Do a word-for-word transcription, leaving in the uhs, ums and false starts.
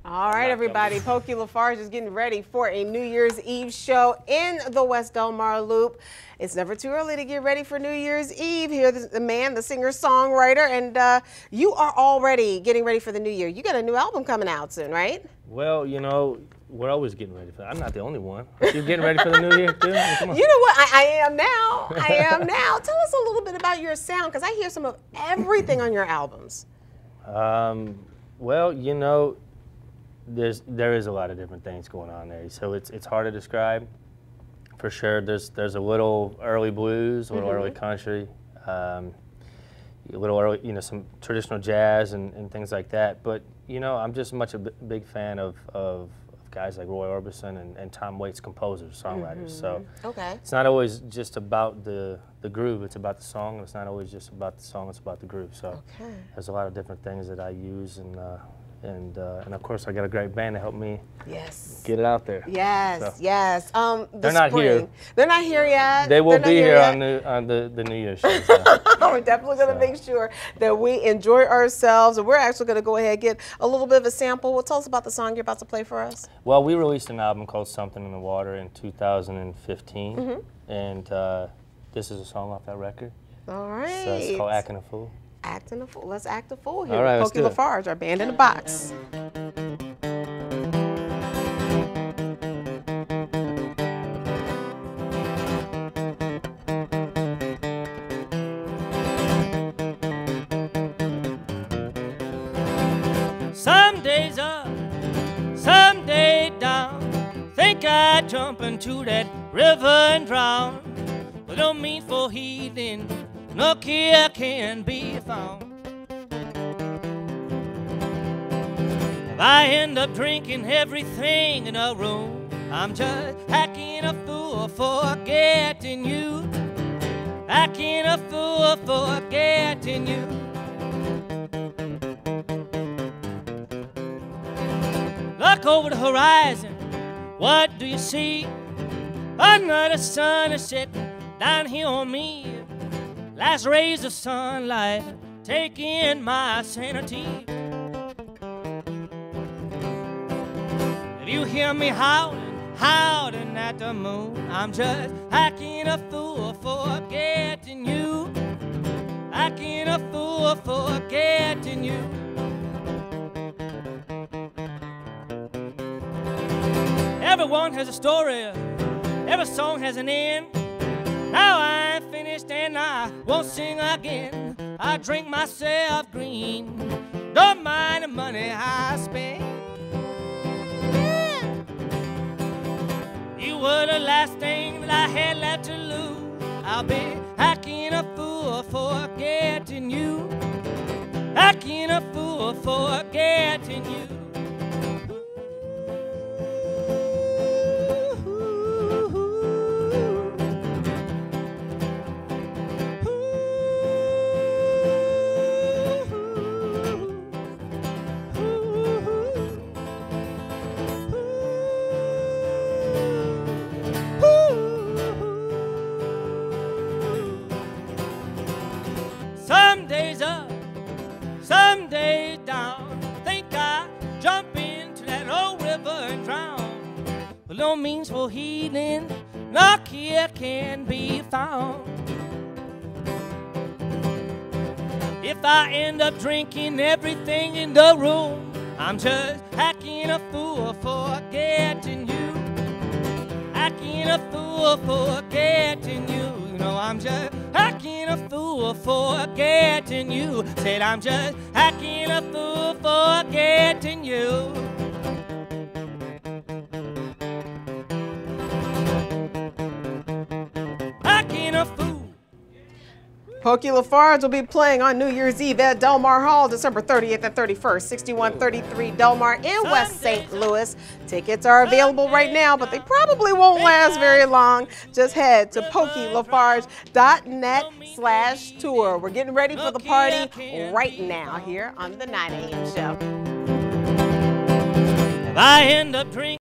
All right, everybody. Pokey LaFarge is getting ready for a New Year's Eve show in the West Del Mar Loop. It's never too early to get ready for New Year's Eve. Here's the man, the singer-songwriter, and uh, you are already getting ready for the new year. You got a new album coming out soon, right? Well, you know, we're always getting ready for that. I'm not the only one. You getting ready for the new year, too? Come on. You know what? I, I am now. I am now. Tell us a little bit about your sound, because I hear some of everything on your albums. Um, well, you know, there's there is a lot of different things going on there, so it's it's hard to describe. For sure, there's there's a little early blues, a little mm-hmm. early country, um, a little early, you know, some traditional jazz and, and things like that. But you know, I'm just much a b big fan of, of of guys like Roy Orbison and, and Tom Waits, composers, songwriters. Mm-hmm. So okay. it's not always just about the the groove; it's about the song. It's not always just about the song; it's about the groove. So okay. there's a lot of different things that I use and. Uh, And, uh, and of course, I got a great band to help me yes. get it out there. Yes, so. yes. Um, the They're not spring. here. They're not here yet. They will They're be here, here on the on the, the New Year's show. So. We're definitely going to so. make sure that we enjoy ourselves. And we're actually going to go ahead and get a little bit of a sample. Well, tell us about the song you're about to play for us. Well, we released an album called Something in the Water in two thousand fifteen. Mm-hmm. And uh, this is a song off that record. All right. So it's called Acting a Fool. Acting a Fool. Let's act a fool here. All right, Pokey LaFarge, our band in the box. Some days up, some day down. Think I'd jump into that river and drown. But no mean for heathen, no care can be found. If I end up drinking everything in a room, I'm just acting a fool for getting you. Acting a fool for getting you. Look over the horizon, what do you see? Another sun is setting down here on me. Last rays of sunlight taking my sanity. If you hear me howling, howling at the moon, I'm just acting a fool for getting you. Acting a fool for getting you. Everyone has a story, every song has an end. Now I'm finished and I won't sing again. I drink myself green, don't mind the money I spend. You were the last thing that I had left to lose. I'll be acting a fool for getting you. Acting a fool for getting you. Some days up, some days down. Think I jump into that old river and drown. But no means for healing, no cure can be found. If I end up drinking everything in the room, I'm just acting a fool for getting you. Acting a fool for getting you. You know, I'm just acting a fool for getting you. Said I'm just acting a fool for getting you. Acting a fool. Pokey LaFarge will be playing on New Year's Eve at Del Mar Hall, December thirtieth and thirty-first, sixty-one thirty-three Del Mar in West Saint Louis. Tickets are available right now, but they probably won't last very long. Just head to pokey lafarge dot net slash tour. We're getting ready for the party right now here on the nine A M show. If I end up drinking